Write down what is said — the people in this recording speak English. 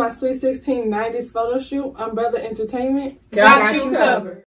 my Sweet 16 90s photo shoot, Umbrella Entertainment got you covered.